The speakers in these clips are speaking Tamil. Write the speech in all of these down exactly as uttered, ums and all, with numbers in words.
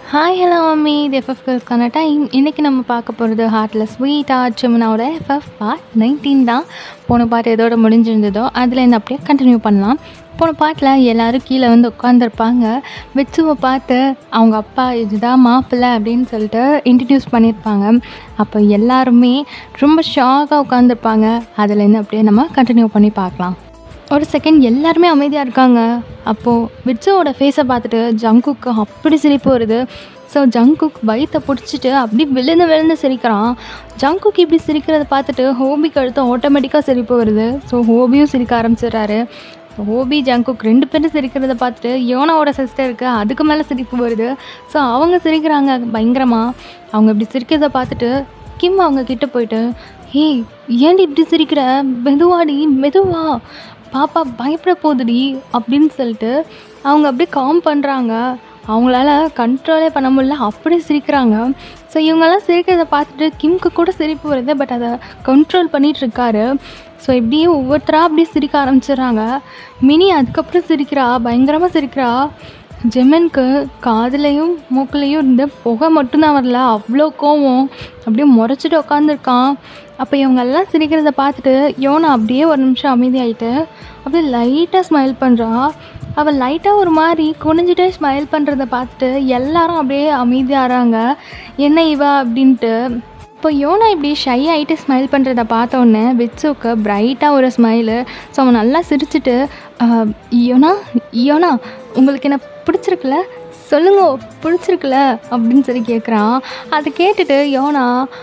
ஹாய் ஹலோ மம்மி இது எஃப்எஃப் கேர்ள்ஸ்க்கான டைம். இன்றைக்கி நம்ம பார்க்க போகிறது ஹார்ட்லெஸ் ஸ்வீட்டார்ட் ஜிமினோட எஃப்எஃப் பார்ட் நைன்டீன் தான். போன பாட்டு எதோட முடிஞ்சிருந்ததோ அதுலேருந்து அப்படியே கண்டினியூ பண்ணலாம். போன பாட்டில் எல்லோரும் கீழே வந்து உட்காந்துருப்பாங்க. விட்சுவை பார்த்து அவங்க அப்பா இதுதான் மாப்பிள்ளை அப்படின்னு சொல்லிட்டு இன்ட்ரடியூஸ் பண்ணியிருப்பாங்க. அப்போ எல்லாருமே ரொம்ப ஷாக்காக உட்காந்துருப்பாங்க. அதுலேருந்து அப்படியே நம்ம கண்டினியூ பண்ணி பார்க்கலாம். ஒரு செகண்ட் எல்லாருமே அமைதியாக இருக்காங்க. அப்போது விட்சுவோட ஃபேஸை பார்த்துட்டு ஜங்குக்கு அப்படி சிரிப்பு வருது. ஸோ ஜங்குக் வயிற்றை பிடிச்சிட்டு அப்படி விழுந்து விழுந்து சிரிக்கிறான். ஜங்குக் இப்படி சிரிக்கிறத பார்த்துட்டு ஹோபிக்கு அடுத்து ஆட்டோமேட்டிக்காக சிரிப்பு வருது. ஸோ ஹோபியும் சிரிக்க ஆரம்பிச்சிடுறாரு. ஹோபி ஜங்குக் ரெண்டு பேரும் சிரிக்கிறத பார்த்துட்டு யோனாவோட சிஸ்டருக்கு அதுக்கு மேலே சிரிப்பு வருது. ஸோ அவங்க சிரிக்கிறாங்க பயங்கரமாக. அவங்க இப்படி சிரிக்கிறத பார்த்துட்டு கிம் அவங்க கிட்டே போயிட்டு, ஏய் ஏன்டி இப்படி சிரிக்கிற, மெதுவாடி மெதுவா, பாப்பா பயப்பட போகுதுடி அப்படின்னு சொல்லிட்டு அவங்க அப்படியே காம் பண்ணுறாங்க. அவங்களால கண்ட்ரோலே பண்ண முடியல, அப்படியே சிரிக்கிறாங்க. ஸோ இவங்கெல்லாம் சிரிக்கிறத பார்த்துட்டு கிம்க்கு கூட சிரிப்பு வருது. பட் அதை கண்ட்ரோல் பண்ணிகிட்ருக்காரு. ஸோ இப்படியே ஒவ்வொருத்தராக அப்படியே சிரிக்க ஆரம்பிச்சிடுறாங்க. மினி அதுக்கப்புறம் சிரிக்கிறா, பயங்கரமாக சிரிக்கிறா. ஜிமினுக்கு காதுலேயும் மூக்குலேயும் இருந்து புகை மட்டும்தான் வரல, அவ்வளோ கோவம், அப்படியே முறைச்சிட்டு உட்காந்துருக்கான். அப்போ இவங்கெல்லாம் சிரிக்கிறத பார்த்துட்டு யோனா அப்படியே ஒரு நிமிஷம் அமைதியாகிட்டு அப்படியே லைட்டாக ஸ்மைல் பண்ணுறா. அவள் லைட்டாக ஒரு மாதிரி குனிஞ்சிட்டே ஸ்மைல் பண்ணுறத பார்த்துட்டு எல்லாரும் அப்படியே அமைதியாகிறாங்க. என்ன இவா அப்படின்ட்டு. இப்போ யோனா இப்படி ஷை ஆகிட்டு ஸ்மைல் பண்ணுறத பார்த்தோன்னே விட்சுக்கு பிரைட்டாக ஒரு ஸ்மைலு. ஸோ அவன் நல்லா சிரிச்சிட்டு, யோனா யோனா உங்களுக்கு என்ன பிடிச்சிருக்குல்ல, சொல்லுங்க பிடிச்சிருக்குல்ல அப்படின்னு சொல்லி கேட்குறான். அதை கேட்டுட்டு யோனா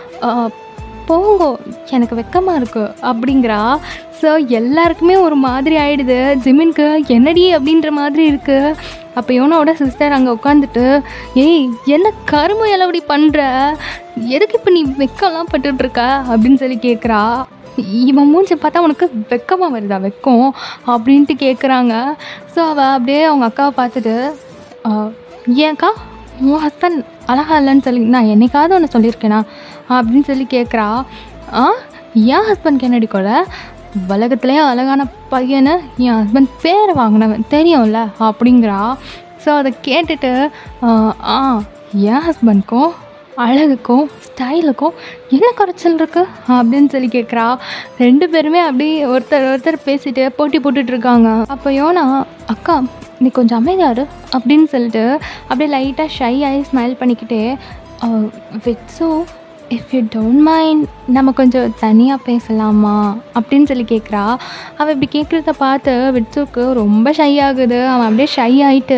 போங்கோ எனக்கு வெக்கமாக இருக்குது அப்படிங்கிறா. ஸோ எல்லாருக்குமே ஒரு மாதிரி ஆகிடுது. ஜிமினுக்கு என்னடி அப்படின்ற மாதிரி இருக்குது. அப்போ யோனாவோட சிஸ்டர் அங்கே உட்காந்துட்டு, ஏய் என்ன கரும்பு எல்லபடி பண்ணுற, எதுக்கு இப்போ நீ வெக்கம்லாம் பட்டுட்ருக்க அப்படின்னு சொல்லி கேட்குறா. இவன் மூஞ்சி பார்த்தா உனக்கு வெக்கமாக வருதா, வெக்கம் அப்படின்ட்டு கேட்குறாங்க. ஸோ அவள் அப்படியே அவங்க அக்காவை பார்த்துட்டு, ஏன்க்கா உன் ஹஸ்பண்ட் அழகா இல்லைன்னு சொல்லி நான் என்னைக்காவது ஒன்று சொல்லியிருக்கேனா அப்படின்னு சொல்லி கேட்குறா. ஆ என் ஹஸ்பண்ட் என்னடி கூட உலகத்துலேயே அழகான பையனை என் ஹஸ்பண்ட் பேரை வாங்கினவன் தெரியும்ல அப்படிங்கிறா. ஸோ அதை கேட்டுட்டு, ஆ என் ஹஸ்பண்ட்க்கும் அழகுக்கும் ஸ்டைலுக்கும் என்ன குறைச்சல் இருக்குது அப்படின்னு சொல்லி கேட்குறா. ரெண்டு பேருமே அப்படி ஒருத்தர் ஒருத்தர் பேசிட்டு போட்டி போட்டுட்ருக்காங்க. அப்போ யோனா, அக்கா நீ கொஞ்சம் அமைதியாரு அப்படின்னு சொல்லிட்டு அப்படியே லைட்டாக ஷை ஆகி ஸ்மைல் பண்ணிக்கிட்டே, விட்ஸு இஃப் யூ டோன்ட் மைண்ட் நம்ம கொஞ்சம் தனியாக பேசலாமா அப்படின்னு சொல்லி கேட்குறா. அவள் இப்படி கேட்குறத பார்த்து விட்ஸுக்கு ரொம்ப ஷை ஆகுது. அவன் அப்படியே ஷை ஆகிட்டு,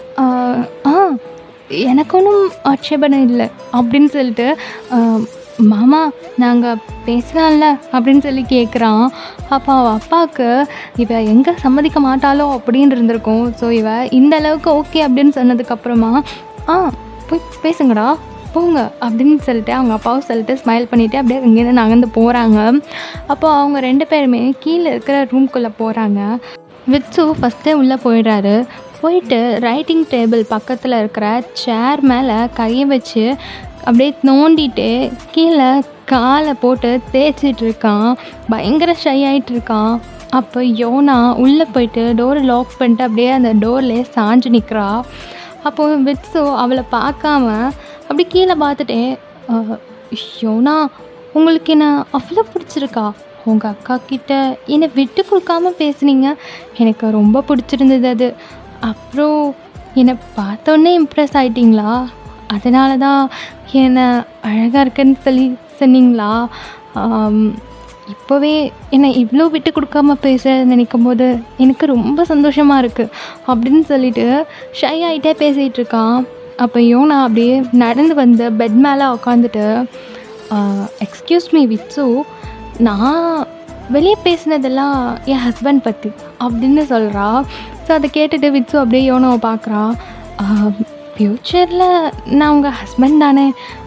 ஆ எனக்கு ஒன்றும் ஆட்சேபணம் இல்லை அப்படின்னு சொல்லிட்டு, மாமா நாங்கள் பேசலாம்ல அப்படின்னு சொல்லி கேட்குறான். அப்போ அவள் அப்பாவுக்கு இவ எங்கே சம்மதிக்க மாட்டாளோ அப்படின்னு இருந்திருக்கும். ஸோ இவ இந்த அளவுக்கு ஓகே அப்படின்னு சொன்னதுக்கப்புறமா, ஆ போய் பேசுங்கடா போங்க அப்படின்னு சொல்லிட்டு அவங்க அப்பாவும் சொல்லிட்டு ஸ்மைல் பண்ணிவிட்டு அப்படியே இங்கேருந்து நகர்ந்து போகிறாங்க. அப்போது அவங்க ரெண்டு பேருமே கீழே இருக்கிற ரூம்குள்ளே போகிறாங்க. விட்சு ஃபஸ்ட்டே உள்ளே போயிடுறாரு. போயிட்டு ரைட்டிங் டேபிள் பக்கத்தில் இருக்கிற சேர் மேலே கையை வச்சு அப்படியே நோண்டிட்டு கீழே காலை போட்டு தேய்ச்சிட்டு இருக்கான். பயங்கர ஷை ஆகிட்டு இருக்கான். அப்போ யோனா உள்ளே போயிட்டு டோரை லாக் பண்ணிட்டு அப்படியே அந்த டோர்லேயே சாஞ்சு நிற்கிறா. அப்போது விட்சு அவளை பார்க்காம அப்படி கீழே பார்த்துட்டே, யோனா உங்களுக்கு என்ன அவ்வளோ பிடிச்சிருக்கா, உங்கள் அக்கா கிட்ட என்னை விட்டு கொடுக்காம பேசுனீங்க, எனக்கு ரொம்ப பிடிச்சிருந்தது அது. அப்புறம் என்னை பார்த்தோன்னே இம்ப்ரெஸ் ஆகிட்டிங்களா, அதனால தான் என்னை அழகாக இருக்குன்னு சொல்லி சொன்னீங்களா, இப்போவே என்னை இவ்வளோ விட்டு கொடுக்காம பேச நினைக்கும் போது எனக்கு ரொம்ப சந்தோஷமாக இருக்குது அப்படின்னு சொல்லிட்டு ஷை ஆகிட்டே பேசிகிட்டு இருக்கான். அப்போ யோனா அப்படியே நடந்து வந்து பெட் மேலே உட்காந்துட்டு, எக்ஸ்கியூஸ் மீ விட்சு, நான் வெளியே பேசினதெல்லாம் என் ஹஸ்பண்ட் பற்றி அப்படின்னு சொல்கிறா. ஸோ அதை கேட்டுட்டு விட்சு அப்படியே யோனாவை பார்க்குறா. ஃப்யூச்சரில் நான் உங்கள் ஹஸ்பண்ட் தானே,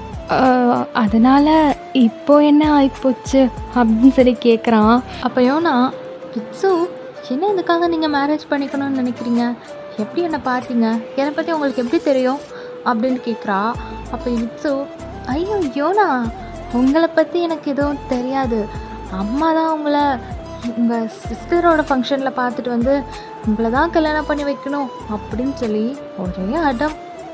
அதனால் இப்போது என்ன ஆகிப்போச்சு அப்படின்னு சொல்லி கேட்குறான். அப்போ யோனா, விட்சு என்ன இதுக்காக நீங்கள் மேரேஜ் பண்ணிக்கணும்னு நினைக்கிறீங்க, எப்படி என்னை பார்த்தீங்க, என்னை பற்றி உங்களுக்கு எப்படி தெரியும் அப்படின்னு கேட்குறா. அப்போ விட்சு, ஐயோ யோனா உங்களை பற்றி எனக்கு எதுவும் தெரியாது, அம்மா தான் உங்களை உங்கள் சிஸ்டரோட ஃபங்க்ஷனில் பார்த்துட்டு வந்து உங்களை தான் கல்யாணம் பண்ணி வைக்கணும் அப்படின்னு சொல்லி ஒரே அடம்.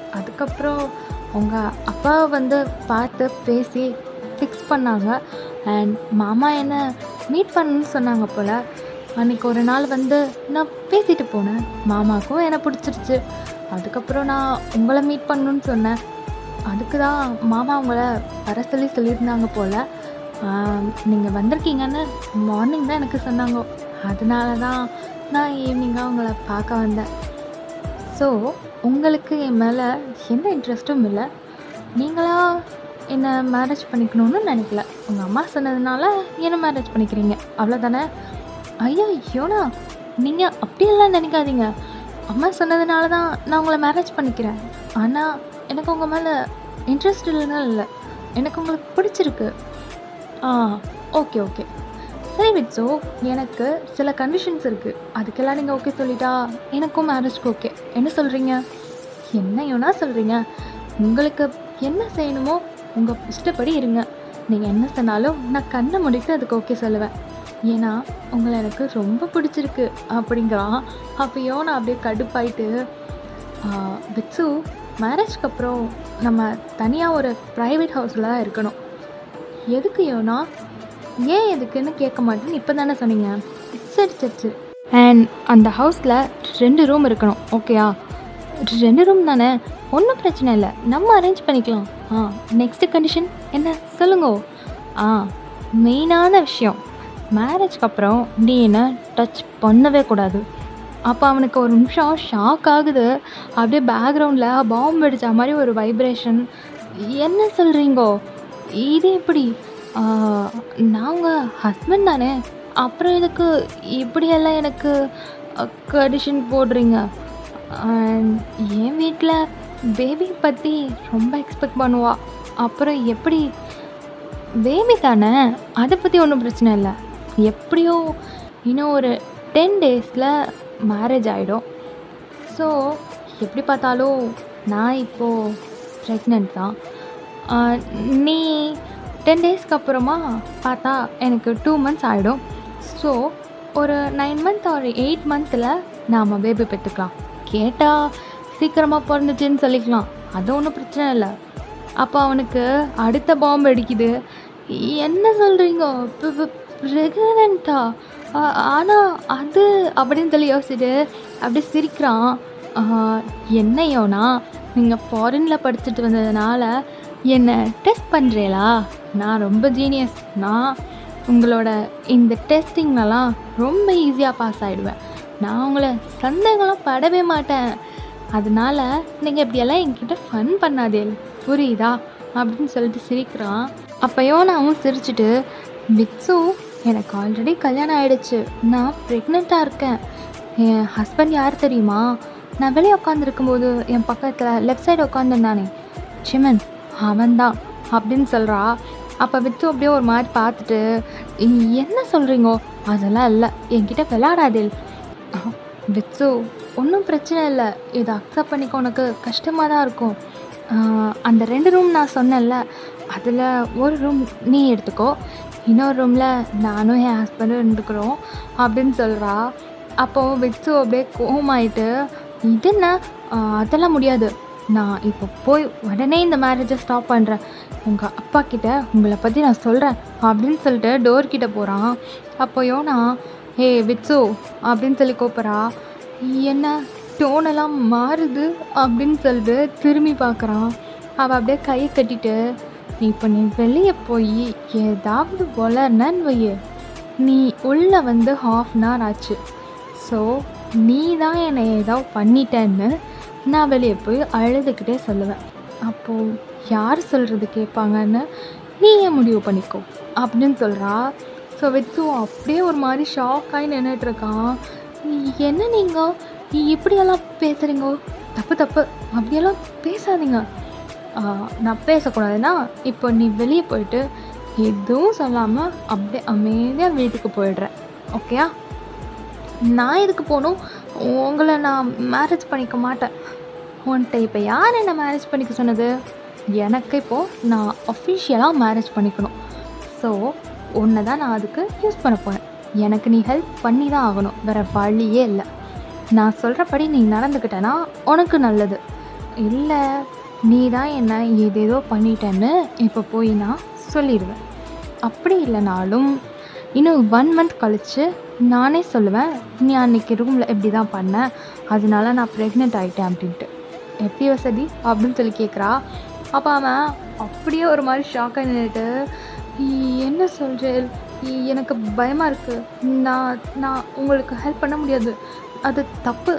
அதுக்கப்புறம் அவங்க அப்பா வந்து பார்த்து பேசி ஃபிக்ஸ் பண்ணாங்க. அண்ட் மாமா என்ன மீட் பண்ணணும்னு சொன்னாங்க போல். அன்றைக்கி ஒரு நாள் வந்து நான் பேசிட்டு போனேன். மாமாவுக்கும் என்னை பிடிச்சிருச்சு. அதுக்கப்புறம் நான் உங்களை மீட் பண்ணணுன்னு சொன்னேன். அதுக்கு தான் மாமா உங்களை வர சொல்லி சொல்லியிருந்தாங்க போல். நீங்கள் வந்திருக்கீங்கன்னு மார்னிங் தான் எனக்கு சொன்னாங்க. அதனால தான் நான் ஈவினிங்காக உங்களை பார்க்க வந்தேன். ஸோ உங்களுக்கு என் மேலே எந்த இன்ட்ரெஸ்ட்டும் இல்லை. நீங்களாக என்னை மேரேஜ் பண்ணிக்கணும்னு நினைக்கல. உங்கள் அம்மா சொன்னதுனால என்னை மேரேஜ் பண்ணிக்கிறீங்க, அவ்வளோதானே? ஐயா யோனா, நீங்கள் அப்படியெல்லாம் நினைக்காதீங்க. அம்மா சொன்னதுனால தான் நான் உங்களை மேரேஜ் பண்ணிக்கிறேன். ஆனால் எனக்கு உங்கள் மேலே இன்ட்ரெஸ்ட் இல்லைன்னா இல்லை, எனக்கு உங்களுக்கு பிடிச்சிருக்கு. ஆ ஓகே ஓகே சரி விட்ஸோ, எனக்கு சில கண்டிஷன்ஸ் இருக்குது. அதுக்கெல்லாம் நீங்கள் ஓகே சொல்லிட்டா எனக்கும் மேரேஜ்க்கு ஓகே. என்ன சொல்கிறீங்க? என்ன யோனா சொல்கிறீங்க? உங்களுக்கு என்ன செய்யணுமோ உங்கள் இஷ்டப்படி இருங்க. நீங்கள் என்ன சொன்னாலும் நான் கண்ணை முடித்து அதுக்கு ஓகே சொல்லுவேன். ஏன்னா உங்களை எனக்கு ரொம்ப பிடிச்சிருக்கு அப்படிங்கிறான். அப்போ யோனா அப்படியே கடுப்பாயிட்டு, விட்ஸு மேரேஜ்க்கு அப்புறம் நம்ம தனியாக ஒரு ப்ரைவேட் ஹவுஸில் இருக்கணும். எதுக்கு யோனா? ஏன் எதுக்குன்னு கேட்க மாட்டேன்னு இப்போ தானே சொன்னீங்க. சரி சரி சரி அண்ட் அந்த ஹவுஸில் ரெண்டு ரூம் இருக்கணும், ஓகேயா? ரெண்டு ரூம் தானே, ஒன்றும் பிரச்சனை இல்லை, நம்ம அரேஞ்ச் பண்ணிக்கலாம். ஆ நெக்ஸ்ட்டு கண்டிஷன் என்ன சொல்லுங்க? ஆ மெயினான விஷயம், மேரேஜ்க்கு அப்புறம் நீ என்ன டச் பண்ணவே கூடாது. அப்போ அவனுக்கு ஒரு நிமிஷம் ஷாக் ஆகுது. அப்படியே பேக்ரவுண்டில் பாம்பு அடித்த மாதிரி ஒரு வைப்ரேஷன். என்ன சொல்கிறீங்கோ? இது எப்படி? நான் உங்கள் ஹஸ்பண்ட் தானே, அப்புறம் இதுக்கு இப்படியெல்லாம் எனக்கு கண்டிஷன் போடுறீங்க? என் வீட்டில் பேபி பற்றி ரொம்ப எக்ஸ்பெக்ட் பண்ணுவா. அப்புறம் எப்படி? பேபி தானே, அதை பற்றி ஒன்றும் பிரச்சனை இல்லை. எப்படியோ இன்னும் ஒரு டென் டேஸில் மேரேஜ் ஆகிடும். ஸோ எப்படி பார்த்தாலும் நான் இப்போது ப்ரெக்னென்ட் தான். நீ டென் டேஸ்க்கு அப்புறமா பார்த்தா எனக்கு டூ மந்த்ஸ் ஆகிடும். ஸோ ஒரு நைன் மந்த் ஒரு எயிட் மந்த்தில் நாம் பேபி பெற்றுக்கலாம். கேட்டால் சீக்கிரமாக பிறந்துச்சுன்னு சொல்லிக்கலாம், அது ஒன்றும் பிரச்சனை இல்லை. அப்போ அவனுக்கு அடுத்த பாம்பு அடிக்குது. என்ன சொல்கிறீங்க? ப்ரெக்னென்ட்டா? ஆனால் அது அப்படின்னு சொல்லி யோசிச்சுட்டு அப்படி சிரிக்கிறான். என்னையோனா, நீங்கள் ஃபாரினில் படிச்சுட்டு வந்ததுனால என்னை டெஸ்ட் பண்ணுறீங்களா? நான் ரொம்ப ஜீனியஸ். நான் உங்களோட இந்த டெஸ்டிங்லலாம் ரொம்ப ஈஸியாக பாஸ் ஆகிடுவேன். நான் உங்களை சந்தேகம்லாம் படவே மாட்டேன். அதனால நீங்கள் இப்படியெல்லாம் என்கிட்ட ஃபன் பண்ணாதே, புரியுதா? அப்படின்னு சொல்லிட்டு சிரிக்கிறான். அப்போ யோனாவும் சிரிச்சுட்டு, விட்ஸு எனக்கு ஆல்ரெடி கல்யாணம் ஆகிடுச்சு, நான் ப்ரெக்னெண்ட்டாக இருக்கேன். என் ஹஸ்பண்ட் யார் தெரியுமா? நான் வெளியே உட்காந்துருக்கும்போது என் பக்கத்தில் லெஃப்ட் சைடு உட்காந்துருந்தானே, ஜிமின், அவன்தான் அப்படின்னு சொல்கிறா. அப்போ விட்ஸு அப்படியே ஒரு மாதிரி பார்த்துட்டு, என்ன சொல்கிறீங்கோ? அதெல்லாம் இல்லை, என்கிட்ட விளையாடாதே. விட்ஸு ஒன்றும் பிரச்சனை இல்லை, இதை அக்செப்ட் பண்ணிக்க. உனக்கு கஷ்டமாக தான் இருக்கும். அந்த ரெண்டு ரூம் நான் சொன்னேன்ல, அதில் ஒரு ரூம் நீ எடுத்துக்கோ, இன்னொரு ரூமில் நானும் என் ஹஸ்பண்டும் இருந்துக்கிறோம் அப்படின்னு சொல்கிறா. அப்போது விட்ஸு அப்படியே கோவமாயிட்டு, இது என்ன, அதெல்லாம் முடியாது, நான் இப்போ போய் உடனே இந்த மேரேஜை ஸ்டாப் பண்ணுறேன், உங்கள் அப்பா கிட்ட உங்களை பற்றி நான் சொல்கிறேன் அப்படின்னு சொல்லிட்டு டோர்கிட்ட போகிறான். அப்போ யோனா, ஏ விட்ஸு அப்படின்னு சொல்லி கூப்பிட்றா. என்ன டோனெல்லாம் மாறுது அப்படின்னு சொல்லிட்டு திரும்பி பார்க்குறான். அவள் அப்படியே கையை கட்டிட்டு, இப்போ நீ வெளியே போய் ஏதாவது வளர்னன்னு வையே, நீ உள்ளே வந்து ஹாஃப் அன் ஹவர் ஆச்சு. ஸோ நீ தான் என்னை ஏதாவது பண்ணிட்டேன்னு நான் வெளியே போய் அழுதுகிட்டே சொல்லுவேன். அப்போது யார் சொல்கிறது கேட்பாங்கன்னு நீ ஏன் முடிவு பண்ணிக்கோ அப்படின்னு சொல்கிறா. ஸோ விட்ஸு அப்படியே ஒரு மாதிரி ஷாக் ஆகி நின்றுட்டுருக்கான். என்ன நீங்கள் இப்படியெல்லாம் பேசுகிறீங்க? தப்பு தப்பு, அப்படியெல்லாம் பேசாதீங்க. நான் பேசக்கூடாதுன்னா இப்போ நீ வெளியே போயிட்டு எதுவும் சொல்லாமல் அப்படியே அமைதியாக வீட்டுக்கு போயிடுறேன், ஓகேயா? நான் எதுக்கு போகணும்? உங்களை நான் மேரேஜ் பண்ணிக்க மாட்டேன். உன்கிட்ட இப்போ யார் என்ன மேரேஜ் பண்ணிக்க சொன்னது? எனக்கு இப்போது நான் அஃபிஷியலாக மேரேஜ் பண்ணிக்கணும். ஸோ உன்னை தான் நான் அதுக்கு யூஸ் பண்ண போகிறேன். எனக்கு நீ ஹெல்ப் பண்ணி தான் ஆகணும், வேறு வழியே இல்லை. நான் சொல்கிறபடி நீ நடந்துக்கிட்டேன்னா உனக்கு நல்லது. இல்லை, நீ தான் என்ன ஏதேதோ பண்ணிட்டேன்னு இப்போ போய் நான் சொல்லிடுவேன். அப்படி இல்லைனாலும் இன்னும் ஒன் மந்த் கழித்து நானே சொல்லுவேன், நீ அன்றைக்கி ரூமில் எப்படி தான் பண்ண, அதனால நான் ப்ரெக்னென்ட் ஆகிட்டேன் அப்படின்ட்டு. எப்படி வசதி அப்படின்னு சொல்லி கேட்குறா. அப்போ அவன் அப்படியே ஒரு மாதிரி ஷாக்காக நின்றுட்டு, என்ன சொல்கிறேன், எனக்கு பயமாக இருக்குது, நான் நான் உங்களுக்கு ஹெல்ப் பண்ண முடியாது, அது தப்பு.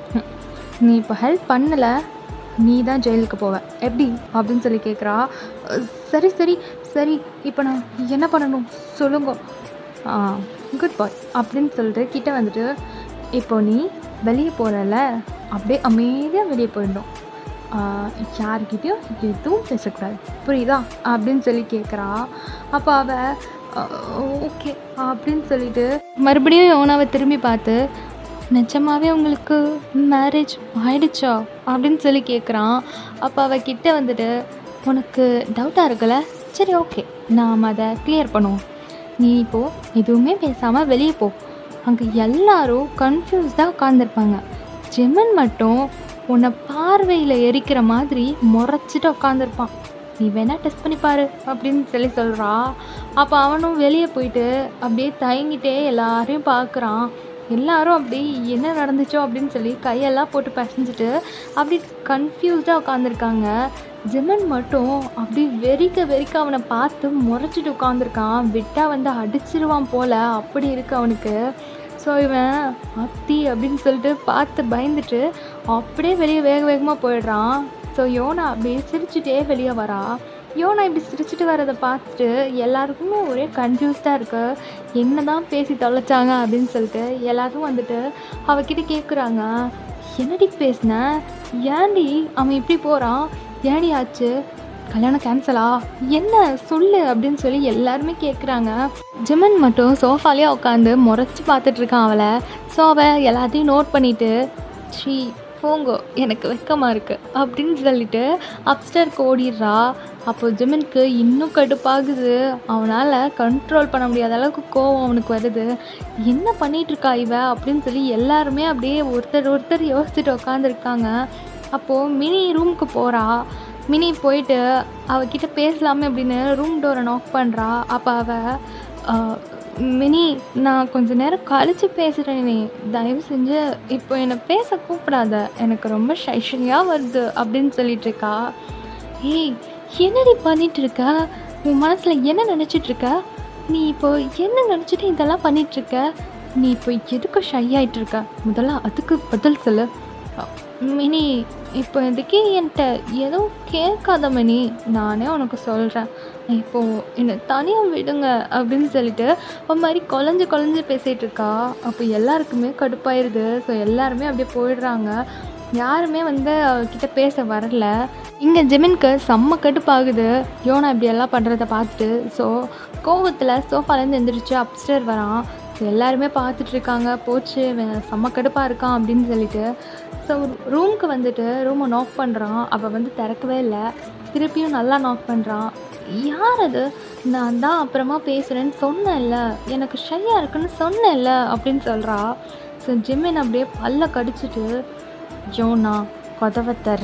நீ இப்போ ஹெல்ப் பண்ணலை, நீ தான் ஜெயிலுக்கு போவ, எப்படி அப்படின்னு சொல்லி கேட்குறா. சரி சரி சரி இப்போ நான் என்ன பண்ணணும் சொல்லுங்க. ஆ குட் பாய் அப்படின்னு சொல்லிட்டு கிட்ட வந்துட்டு, இப்போ நீ வெளியே போகிறல, அப்படியே அமைதியாக வெளியே போயிடணும், யார்கிட்டையும் எதுவும் பேசக்கூடாது, புரியுதா அப்படின்னு சொல்லி கேட்குறா. அப்போ அவள் ஓகே அப்படின்னு சொல்லிட்டு மறுபடியும் யோனாவை திரும்பி பார்த்து, நிஜமாவே உங்களுக்கு மேரேஜ் ஆயிடுச்சா அப்படின்னு சொல்லி கேட்குறான். அப்போ அவள் கிட்ட வந்துட்டு, உனக்கு டவுட்டாக இருக்குல்ல, சரி ஓகே நாம் அதை கிளியர் பண்ணுவோம், நீ இப்போது எதுவுமே பேசாமல் வெளியே போ. அங்கே எல்லாரும் கன்ஃபியூஸ்டாக உட்காந்துருப்பாங்க, ஜிமின் மட்டும் உன்னை பார்வையில் எரிக்கிற மாதிரி முறைச்சிட்டு உட்காந்துருப்பான், நீ வேணால் டெஸ்ட் பண்ணிப்பாரு அப்படின்னு சொல்லி சொல்கிறா. அப்போ அவனும் வெளியே போயிட்டு அப்படியே தயங்கிட்டே எல்லாரையும் பார்க்குறான். எல்லாரும் அப்படி என்ன நடந்துச்சோ அப்படின்னு சொல்லி கையெல்லாம் போட்டு பசஞ்சிட்டு அப்படி கன்ஃபியூஸ்டாக உட்காந்துருக்காங்க. ஜிமின் மட்டும் அப்படி வெறிக்க வெறிக்க அவனை பார்த்து முறைச்சிட்டு உட்காந்துருக்கான், விட்டால் வந்து அடிச்சிருவான் போல் அப்படி இருக்கு அவனுக்கு. ஸோ இவன் அத்தி அப்படின்னு சொல்லிட்டு பார்த்து பயந்துட்டு அப்படியே வெளியே வேக வேகமாக போயிடுறான். ஸோ யோனா அப்படியே சிரிச்சுட்டே வெளியே வரா. யோனா இப்படி சிரிச்சுட்டு வரதை பார்த்துட்டு எல்லாருக்குமே ஒரே கன்ஃபியூஸ்டாக இருக்கு, என்ன தான் பேசி தொலைச்சாங்க அப்படின்னு சொல்லிட்டு எல்லாரும் வந்துட்டு அவகிட்ட கேட்குறாங்க, என்னடி பேசின, ஏன்டி அவன் இப்படி போகிறான், ஏன்டி ஆச்சு, கல்யாணம் கேன்சலா, என்ன சொல்லு அப்படின்னு சொல்லி எல்லாருமே கேட்குறாங்க. ஜிமின் மட்டும் சோஃபாலேயே உட்காந்து முறைச்சி பார்த்துட்ருக்கான் அவளை. ஸோ அவள் எல்லாத்தையும் நோட் பண்ணிவிட்டு, ஸ்ரீ போங்கோ எனக்கு வெக்கமாக இருக்குது அப்படின்னு சொல்லிட்டு அப்ஸ்டருக்கு ஓடிடுறா. அப்போது ஜிமினுக்கு இன்னும் கடுப்பாகுது, அவனால் கண்ட்ரோல் பண்ண முடியாத அளவுக்கு கோவம் அவனுக்கு வருது. என்ன பண்ணிகிட்ருக்கா இவ அப்படின்னு சொல்லி எல்லாருமே அப்படியே ஒருத்தர் ஒருத்தர் யோசிச்சுட்டு உட்காந்துருக்காங்க. அப்போது மினி ரூமுக்கு போகிறா. மினி போயிட்டு அவகிட்ட பேசலாமே அப்படின்னு ரூம் டோரை நாக் பண்ணுறா. அப்போ அவள், மினி நான் கொஞ்சம் நேரம் கழித்து பேசுகிறேனே, தயவு செஞ்சு இப்போ என்னை பேச கூப்பிடாத, எனக்கு ரொம்ப ஷைஷனியாக வருது அப்படின்னு சொல்லிகிட்ருக்கா. ஏய் என்னடி பண்ணிகிட்ருக்க, உன் மனசில் என்ன நினச்சிட்ருக்க, நீ இப்போ என்ன நினச்சிட்டு இதெல்லாம் பண்ணிகிட்ருக்க, நீ இப்போ எதுக்கு ஷை ஆகிட்டுருக்க, முதல்ல அதுக்கு பதில் சொல்லு. மினி இப்போ இதுக்கே என்கிட்ட எதுவும் கேட்காத மினி, நானே உனக்கு சொல்கிறேன், இப்போது என்னை தனியாக விடுங்க அப்படின்னு சொல்லிட்டு ஒரு மாதிரி குழஞ்சி குழஞ்சி பேசிகிட்டு இருக்கா. அப்போ எல்லாருக்குமே கடுப்பாயிருது. ஸோ எல்லாருமே அப்படியே போயிடுறாங்க, யாருமே வந்து அவகிட்ட பேச வரல. இங்கே ஜிமினுக்கு செம்ம கடுப்பாகுது யோனா இப்படி எல்லாம் பண்ணுறத பார்த்துட்டு. ஸோ கோவத்தில் சோஃபாலேருந்து எழுந்திரிச்சு அப்ஸ்டேர் வரான். ஸோ எல்லாருமே பார்த்துட்ருக்காங்க, போச்சு செம்ம கடுப்பாக இருக்கான் அப்படின்னு சொல்லிட்டு. ஸோ ரூமுக்கு வந்துட்டு ரூமை நாக் பண்ணுறான். அவள் வந்து திறக்கவே இல்லை. திருப்பியும் நல்லா நாக் பண்ணுறான். யார் அது, நான் தான் அப்புறமா பேசுகிறேன்னு சொன்னேன்ல, எனக்கு ஷையாக இருக்குன்னு சொன்னேன்ல அப்படின்னு சொல்கிறா. ஸோ ஜிமின் அப்படியே பல்ல கடிச்சிட்டு, யோனா கதவை தர,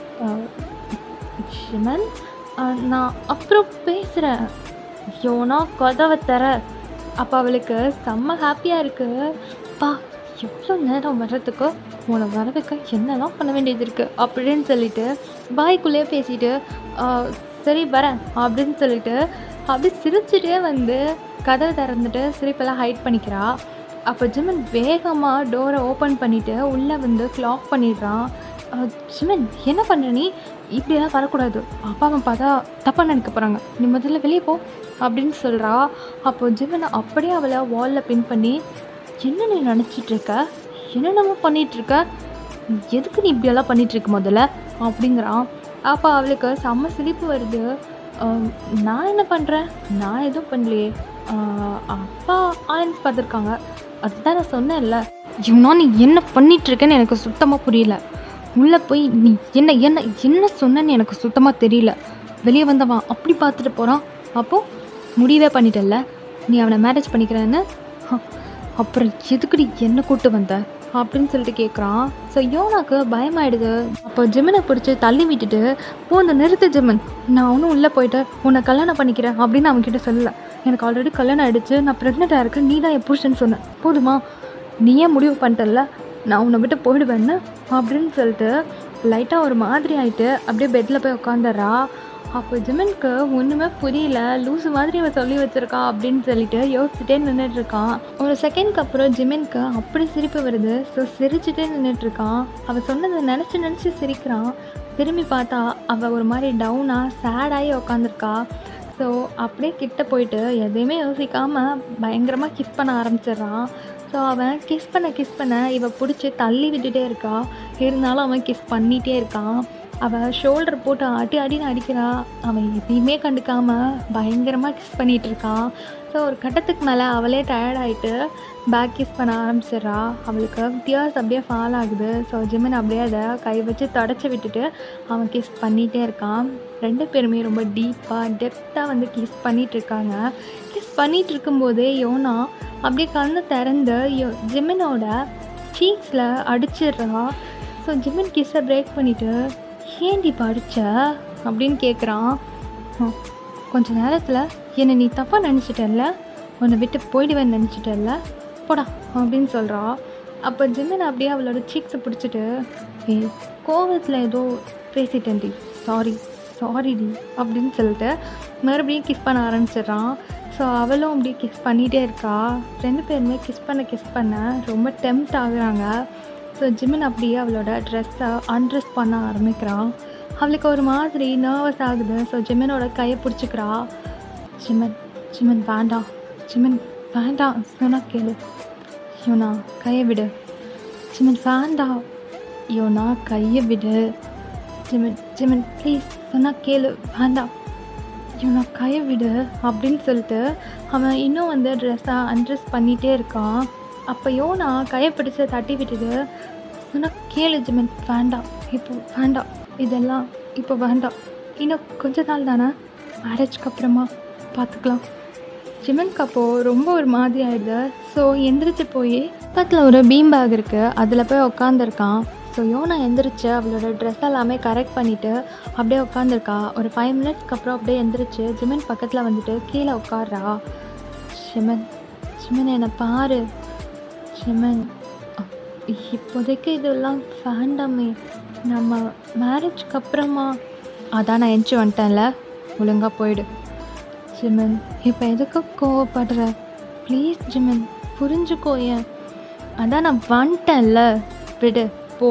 ஜிமின் நான் அப்புறம் பேசுகிறேன், யோனா கதவை தர. அப்போ அவளுக்கு செம்ம ஹாப்பியாக இருக்குது. பா எவ்வளோ நேரம் வர்றதுக்கு, உன்னை வர வைக்க என்னெல்லாம் பண்ண வேண்டியது இருக்குது அப்படின்னு சொல்லிட்டு பாய்க்குள்ளேயே பேசிட்டு, சரி வரேன் அப்படின்னு சொல்லிட்டு அப்படி சிரிச்சுட்டே வந்து கதவை திறந்துட்டு சிரிப்பெல்லாம் ஹைட் பண்ணிக்கிறா. அப்போ ஜிமின் வேகமாக டோரை ஓப்பன் பண்ணிவிட்டு உள்ளே வந்து லாக் பண்ணிடுறான். ஜிமின் என்ன பண்ணுற நீ, இப்படியெல்லாம் வரக்கூடாது, அப்பாவை பார்த்தா தப்பாக நினைக்க போகிறாங்க, நீ முதல்ல வெளியே போ அப்படின்னு சொல்கிறா. அப்போது ஜிமின் அப்படியே அவளை வாலில் பின் பண்ணி, என்ன நீ நினச்சிட்ருக்க, என்னென்னமோ பண்ணிகிட்ருக்க, எதுக்கு நீ இப்படியெல்லாம் பண்ணிகிட்ருக்க முதல்ல அப்படிங்கிறான். அப்போ அவளுக்கு செம்ம சிரிப்பு வருது. நான் என்ன பண்ணுறேன், நான் எதுவும் பண்ணலையே, அப்பா ஆலன்ஸ் பார்த்துருக்காங்க, அதுதான் நான் சொன்னேன்ல. இவனா நீ என்ன பண்ணிகிட்ருக்கேன்னு எனக்கு சுத்தமாக புரியல, உள்ளே போய் நீ என்ன என்ன என்ன சொன்னேன்னு எனக்கு சுத்தமாக தெரியல, வெளியே வந்தவன் அப்படி பார்த்துட்டு போகிறான், அப்போது முடிவே பண்ணிட்டல்ல நீ அவனை மேரேஜ் பண்ணிக்கிறேன்னு, அப்புறம் எதுக்குடி என்ன கூப்பிட்டு வந்த, அப்படின்னு சொல்லிட்டு கேட்குறான். ஸோ யோனாக்கு பயமாயிடுது. அப்போ ஜிமினை பிடிச்சி தள்ளி விட்டுட்டு போந்த நிறுத்து ஜிமின், நான் ஒன்றும் உள்ளே போயிட்டு உன்னை கல்யாணம் பண்ணிக்கிறேன் அப்படின்னு அவன்கிட்ட சொல்லலை. எனக்கு ஆல்ரெடி கல்யாணம் ஆகிடுச்சு, நான் ப்ரெக்னெண்ட்டாக இருக்கேன், நீ தான் என் புருஷன்னு சொன்னேன், போதுமா? நீயே முடிவு பண்ணிட்டல நான் உன்னை விட்டு போயிடுவேன்னு அப்படின்னு சொல்லிட்டு லைட்டாக ஒரு மாதிரி ஆகிட்டு அப்படியே பெட்டில் போய் உட்காந்துட்றா. அப்போ ஜிமினுக்கு ஒன்றுமே புரியல, லூஸு மாதிரி இவன் சொல்லி வச்சுருக்கா அப்படின்னு சொல்லிட்டு யோசிச்சுட்டே நின்றுட்டுருக்கான். ஒரு செகண்ட்க்கு அப்புறம் ஜிமினுக்கு அப்படி சிரிப்பு வருது. ஸோ சிரிச்சுட்டே நின்றுட்டுருக்கான். அவள் சொன்னதை நினச்சி நினச்சி சிரிக்கிறான். திரும்பி பார்த்தா அவள் ஒரு மாதிரி டவுனாக சேடாகி உக்காந்துருக்கா. ஸோ அப்படியே கிட்ட போயிட்டு எதையுமே யோசிக்காமல் பயங்கரமாக கிஸ் பண்ண ஆரம்பிச்சிடுறான். ஸோ அவன் கிஸ் பண்ண கிஸ் பண்ண இவள் பிடிச்சி தள்ளி விட்டுட்டே இருக்கா. இருந்தாலும் அவன் கிஸ் பண்ணிகிட்டே இருக்கான். அவள் ஷோல்டர் போட்டு அடி அடின்னு அடிக்கிறா. அவன் எதையுமே கண்டுக்காமல் பயங்கரமாக கிஸ் பண்ணிகிட்டு இருக்கான். ஸோ ஒரு கட்டத்துக்கு மேலே அவளே டயர்டாகிட்டு பேக் கிஸ் பண்ண ஆரம்பிச்சிடுறா. அவளுக்கு டியர்ஸ் அப்படியே ஃபால் ஆகுது. ஸோ ஜிமின் அப்படியே அதை கை வச்சு தொடச்சி விட்டுட்டு அவன் கிஸ் பண்ணிகிட்டே இருக்கான். ரெண்டு பேருமே ரொம்ப டீப்பாக டெப்த்தாக வந்து கிஸ் பண்ணிகிட்ருக்காங்க. கிஸ் பண்ணிகிட்டு இருக்கும்போதே யோனா அப்படியே கண்ணு திறந்து யோ ஜிமினோட சீக்ஸில் அடிச்சிடுறா. ஸோ ஜிமின் கிஸ்ஸை பிரேக் பண்ணிவிட்டு ஏன்டி படித்த அப்படின்னு கேட்குறான். கொஞ்ச நேரத்தில் என்னை நீ தப்பாக நினச்சிட்டல்ல, உன்னை விட்டு போயிடுவேன்னு நினச்சிட்டல்ல, போடா அப்படின்னு சொல்கிறா. அப்போ ஜிமின் அப்படியே அவளோட சீக்ஸை பிடிச்சிட்டு ஏ கோவத்தில் ஏதோ பேசிட்டேன்டி, சாரி சாரிடி அப்படின்னு சொல்லிட்டு மறுபடியும் கிஸ் பண்ண ஆரம்பிச்சிடுறான். ஸோ அவளும் அப்படியே கிஸ் பண்ணிகிட்டே இருக்கா. ரெண்டு பேருமே கிஸ் பண்ண கிஸ் பண்ண ரொம்ப டெம்ப்ட் ஆகுறாங்க. ஸோ ஜிமின் அப்படியே அவளோட ட்ரெஸ்ஸை அன்ட்ரெஸ் பண்ண ஆரம்பிக்கிறான். அவளுக்கு ஒரு மாதிரி நர்வஸ் ஆகுது. ஸோ ஜிமினோட கையை பிடிச்சிக்கிறா. ஜிமின் ஜிமின் வேண்டாம், ஜிமின் வேண்டாம், சொன்னா கேளு, யோனா கையை விடு, ஜிமின் வேண்டாம், யோனா கையை விடு, ஜிமின் ஜிமின் ப்ளீஸ் சொன்னா கேளு, வேண்டாம், யோனா கையை விடு அப்படின்னு சொல்லிட்டு அவன் இன்னும் வந்து ட்ரெஸ்ஸை அன்ட்ரெஸ் பண்ணிகிட்டே இருக்கான். அப்போ யோனா கையை பிடிச்சி தட்டி விட்டுட்டு சொன்னா கேளு ஜிமின், வேண்டாம், இப்போ வேண்டாம், இதெல்லாம் இப்போ வேண்டாம், இன்னும் கொஞ்ச நாள் தானே, மேரேஜ்க்கு அப்புறமா பார்த்துக்கலாம். ஜிமின்க்கு அப்போது ரொம்ப ஒரு மாதிரி ஆகிடுது. ஸோ எந்திரிச்சு போய் பக்கத்தில் ஒரு பீம் பேக் இருக்குது, அதில் போய் உட்காந்துருக்கான். ஸோ யோனா எந்திரிச்சு அவளோட ட்ரெஸ் எல்லாமே கரெக்ட் பண்ணிவிட்டு அப்படியே உட்காந்துருக்கா. ஒரு ஃபைவ் மினிட்ஸ்க்கு அப்புறம் அப்படியே எந்திரிச்சு ஜிமின் பக்கத்தில் வந்துட்டு கீழே உட்காடுறா. ஜிமின் ஜிமின் என்னை பாரு, ஜிமின் இப்போதைக்கு இதெல்லாம் வேண்டாமே, நம்ம மேரேஜ்க்கு அப்புறமா. அதான் நான் எந்திச்சு வந்துட்டேன்ல, ஒழுங்காக போயிடு. ஜிமின் இப்போ எதுக்கு கோவப்படுற, ப்ளீஸ் ஜிமின் புரிஞ்சுக்கோ, ஏன் அதான் நான் வந்துட்டேன்ல, விடு போ.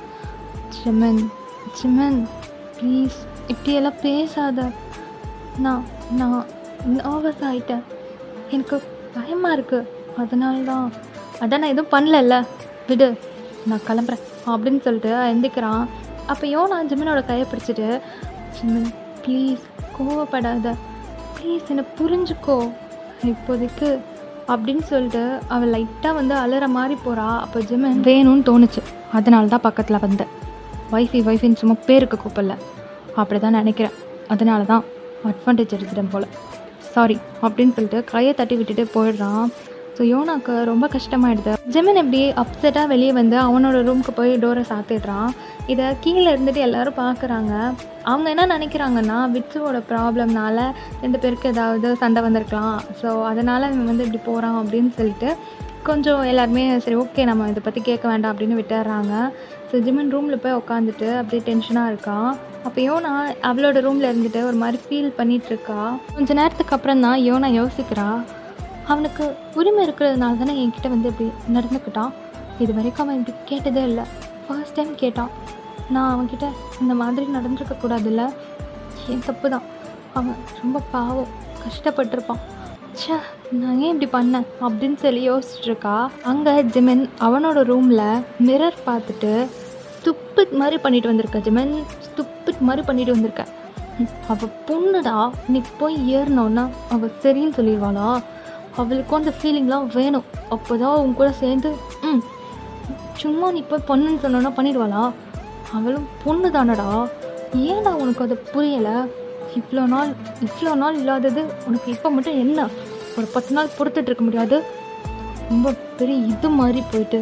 ஜிமின் ஜிமின் ப்ளீஸ் இப்படியெல்லாம் பேசாத, நான் நான் நர்வஸ் ஆகிட்டேன், எனக்கு பயமாக இருக்குது, அதனால தான். அதான் நான் எதுவும் பண்ணலல்ல, விடு, நான் கிளம்புறேன் அப்படின்னு சொல்லிட்டு எந்திக்கிறான். அப்போ யோனா ஜிமினோட கையை பிடிச்சிட்டு ஜிமின் ப்ளீஸ் கோவப்படாத, ப்ளீஸ் என்னை புரிஞ்சுக்கோ இப்போதைக்கு அப்படின்னு சொல்லிட்டு அவள் லைட்டாக வந்து அழுற மாதிரி போகிறா. அப்போ ஜிமின் வேணும்னு தோணுச்சு, அதனால தான் பக்கத்தில் வந்தேன், வைஃபை வைஃபின்னு சும்மா பேருக்கு கூப்பிடல, அப்படி தான் நினைக்கிறேன், அதனால தான் அட்வான்டேஜ் எடுத்துட்டேன் போல், சாரி அப்படின்னு சொல்லிட்டு கையை தட்டி விட்டுட்டு போயிடுறான். ஸோ யோனாக்கு ரொம்ப கஷ்டமாயிடுது. ஜிமின் எப்படி அப்செட்டாக வெளியே வந்து அவனோட ரூமுக்கு போய் டோரை சாத்திடுறான். இதை கீழே இருந்துட்டு எல்லோரும் பார்க்குறாங்க. அவங்க என்ன நினைக்கிறாங்கன்னா விட்ஸுவோட ப்ராப்ளம்னால ரெண்டு பேருக்கு ஏதாவது சண்டை வந்திருக்கலாம், ஸோ அதனால் அவன் வந்து இப்படி போகிறான் அப்படின்னு சொல்லிட்டு கொஞ்சம் எல்லாருமே சரி ஓகே நம்ம இதை பற்றி கேட்க வேண்டாம் அப்படின்னு விட்டுடுறாங்க. ஸோ ஜிமின் ரூமில் போய் உட்காந்துட்டு அப்படியே டென்ஷனாக இருக்கான். அப்போ யோனா அவளோட ரூமில் இருந்துட்டு ஒரு மாதிரி ஃபீல் பண்ணிகிட்ருக்கா. கொஞ்சம் நேரத்துக்கு அப்புறம் தான் யோனா யோசிக்கிறா, அவனுக்கு உரிமை இருக்கிறதுனால தானே என்கிட்ட வந்து இப்படி நடந்துக்கிட்டான், இது வரைக்கும் அவன் இப்படி கேட்டதே இல்லை, ஃபர்ஸ்ட் டைம் கேட்டான், நான் அவன்கிட்ட இந்த மாதிரி நடந்துருக்கக்கூடாதுல்ல, என் தப்பு தான், அவன் ரொம்ப பாவம் கஷ்டப்பட்டிருப்பான், ச்சே நான் ஏன் இப்படி பண்ணேன் அப்படின்னு சொல்லி யோசிச்சுட்ருக்கா. அங்கே ஜிமின் அவனோட ரூமில் மிரர் பார்த்துட்டு ஸ்டூப்பிட் மாதிரி பண்ணிட்டு வந்திருக்க. ஜிமின் ஸ்டூப்பிட் மாதிரி பண்ணிட்டு வந்திருக்க, அவள் பொண்ணுடா, நீ போய் ஏறினோன்னா அவள் சரின்னு சொல்லிடுவாளா, அவளுக்கும் அந்த ஃபீலிங்லாம் வேணும், அப்போ தான் அவங்க கூட சேர்ந்து ம் சும்மா நீ போய் பொண்ணுன்னு சொன்னோன்னா பண்ணிடுவாளா, அவளும் பொண்ணு தானடா, ஏன்டா உனக்கு அது புரியலை, இவ்வளோ நாள் இவ்வளோ நாள் இல்லாதது உனக்கு இப்போ மட்டும் என்ன, ஒரு பத்து நாள் பொறுத்துட்டு இருக்க முடியாது, ரொம்ப பெரிய இது மாதிரி போயிட்டு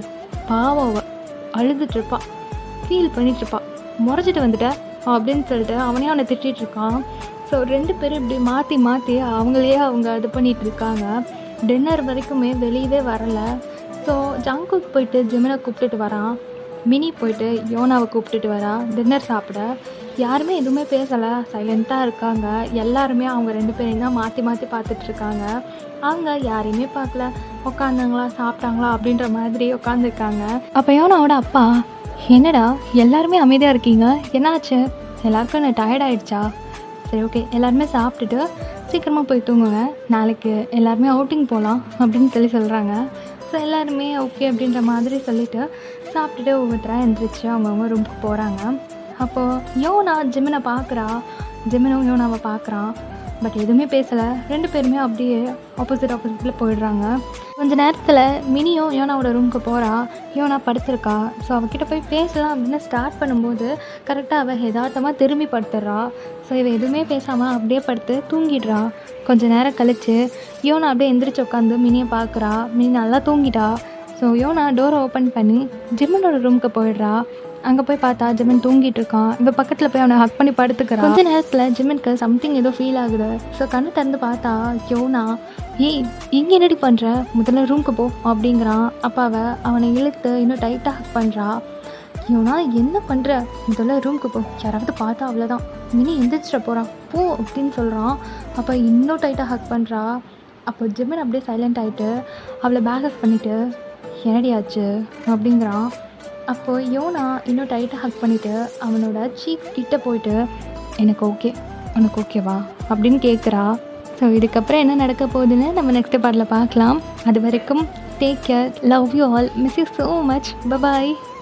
பாவம் அவ அழுதுட்ருப்பா, ஃபீல் பண்ணிகிட்ருப்பா. முறைச்சிட்டு வந்துட்ட அப்படின்னு சொல்லிட்டு அவனே அவனை திட்டிகிட்ருக்கான். ஸோ ரெண்டு பேரும் இப்படி மாற்றி மாற்றி அவங்களையே அவங்க இது பண்ணிகிட்டு இருக்காங்க. டின்னர் வரைக்குமே வெளியவே வரலை. ஸோ ஜங்குக் போயிட்டு ஜிமினை கூப்பிட்டுட்டு வரான். மினி போயிட்டு யோனாவை கூப்பிட்டுட்டு வரா டின்னர் சாப்பிட. யாருமே எதுவுமே பேசலை, சைலண்ட்டாக இருக்காங்க. எல்லாருமே அவங்க ரெண்டு பேரையும் தான் மாற்றி மாற்றி பார்த்துட்ருக்காங்க. அவங்க யாரையுமே பார்க்கல, உட்காந்தாங்களா சாப்பிட்டாங்களா அப்படின்ற மாதிரி உட்காந்துருக்காங்க. அப்போ யோனாவோட அப்பா, என்னடா எல்லாருமே அமைதியாக இருக்கீங்க, என்னாச்சு, எல்லாருக்கும் என்ன டயர்ட் ஆகிடுச்சா? சரி ஓகே, எல்லாருமே சாப்பிட்டுட்டு சீக்கிரமாக போய் தூங்குங்க, நாளைக்கு எல்லாருமே அவுட்டிங் போகலாம் அப்படின்னு சொல்லி சொல்கிறாங்க. ஸோ எல்லாருமே ஓகே அப்படின்ற மாதிரி சொல்லிவிட்டு சாப்பிட்டுட்டு ஒவ்வொருத்தராக எழுந்திரிச்சு அவங்கவுங்க ரூமுக்கு போகிறாங்க. அப்போது யோனா ஜிமினை பார்க்குறா, ஜிமினும் யோனாவை பார்க்குறான். பட் எதுவுமே பேசலை. ரெண்டு பேருமே அப்படியே ஆப்போசிட் ஆப்போசிட்டில் போயிடுறாங்க. கொஞ்ச நேரத்தில் மினியும் யோனாவோட ரூமுக்கு போகிறா. யோனா படுத்திருக்கா. ஸோ அவகிட்ட போய் பேசலாம் அப்படின்னு ஸ்டார்ட் பண்ணும்போது கரெக்டாக அவள் யதார்த்தமாக திரும்பி படுத்துடுறா. ஸோ இவள் எதுவுமே பேசாமல் அப்படியே படுத்து தூங்கிடுறா. கொஞ்ச நேரம் கழித்து யோனா அப்படியே எந்திரிச்சு உட்காந்து மினியை பார்க்குறா. மினி நல்லா தூங்கிட்டா. ஸோ யோனா டோரை ஓப்பன் பண்ணி ஜிமினோட ரூமுக்கு போயிடுறா. அங்கே போய் பார்த்தா ஜிமின் தூங்கிட்டு இருக்கான். இப்போ பக்கத்தில் போய் அவனை ஹக் பண்ணி படுத்துக்கிறான். கொஞ்ச நேரத்தில் ஜிமினுக்கு சம்திங் ஏதோ ஃபீல் ஆகுது. ஸோ கண்ணு திறந்து பார்த்தா யோனா, ஏய் இங்கே என்னடி பண்ணுற, முதல்ல ரூமுக்கு போ அப்படிங்கிறான். அப்போ அவள் அவனை இழுத்து இன்னும் டைட்டாக ஹக் பண்ணுறா. யோனா என்ன பண்ணுற, முதல்ல ரூமுக்கு போ, யாராவது பார்த்தா அவ்வளோதான், மினி எந்திரிச்சிட போகிறான், போ அப்படின்னு சொல்கிறான். அப்போ இன்னும் டைட்டாக ஹக் பண்ணுறா. அப்போ ஜிமின் அப்படியே சைலண்ட் ஆகிட்டு அவளை பேக் அப் பண்ணிவிட்டு என்னடி ஆச்சு அப்படிங்கிறான். அப்போது யோனா இன்னும் டைட்டாக ஹக் பண்ணிவிட்டு அவனோட சீக்ஸ் கிட்டே போயிட்டு எனக்கு ஓகே, உனக்கு ஓகேவா அப்படின்னு கேட்குறா. ஸோ இதுக்கப்புறம் என்ன நடக்க போகுதுன்னு நம்ம நெக்ஸ்ட் பார்ட்டில் பார்க்கலாம். அது வரைக்கும் take care, love you all, miss you so much, bye bye.